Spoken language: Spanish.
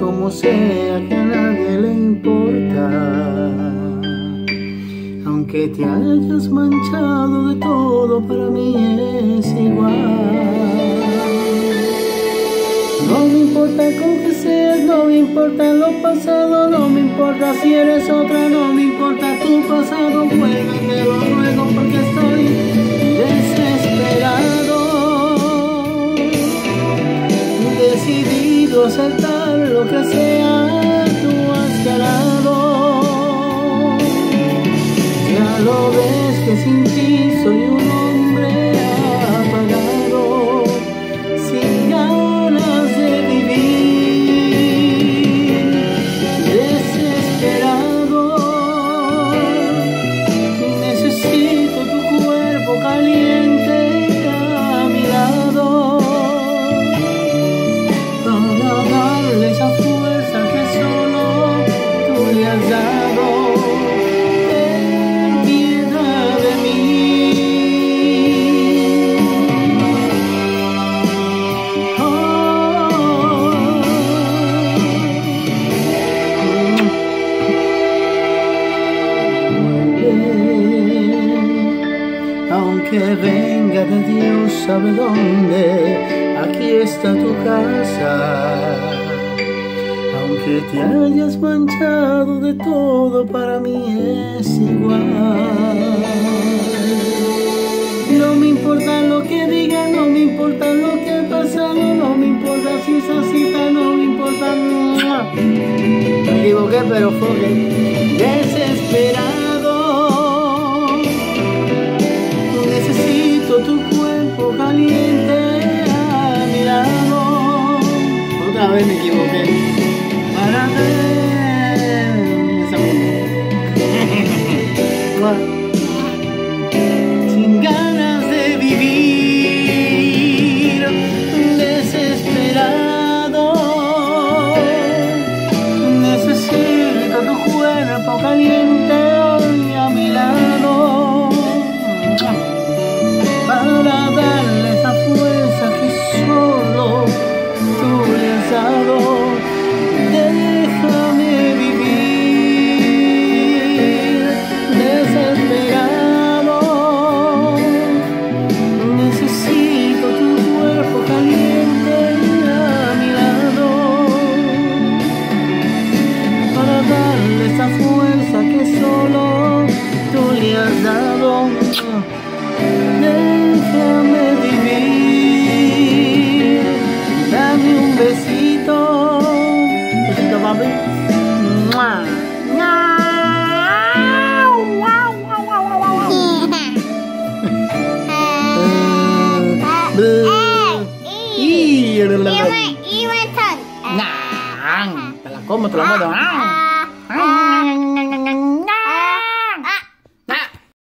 como sea, que a nadie le importa. Aunque te hayas manchado de todo, para mí es igual. No me importa con que seas, no me importa lo pasado, no me importa si eres otra, no me importa tu pasado. Vuelve, te lo ruego, porque estoy desesperado, decidido a aceptar lo que sea. Tú has ganado. Ya lo ves que sin ti soy un hombre apagado, sin ganas de vivir, desesperado. Necesito tu cuerpo caliente a mi lado, para darle esa fuerza que solo tú le has dado. Aunque venga de Dios sabe dónde, aquí está tu casa. Aunque te hayas manchado de todo, para mí es igual. No me importa lo que digan, no me importa lo que ha pasado, no me importa si esa cita, no me importa. Me equivoqué, pero fue desesperado. Necesito tu cuerpo caliente a mi lado. Otra vez me equivoqué. Para ver esa sin ganas de vivir, desesperado. Necesito tu cuerpo caliente a mi lado, para darle esa fuerza que solo tú le has dado. Déjame vivir, desesperado. Necesito tu cuerpo caliente a mi lado, para darle esa fuerza que solo tú le has dado. Déjame vivir, dame un besito, besito papi. Te la como, te la muero.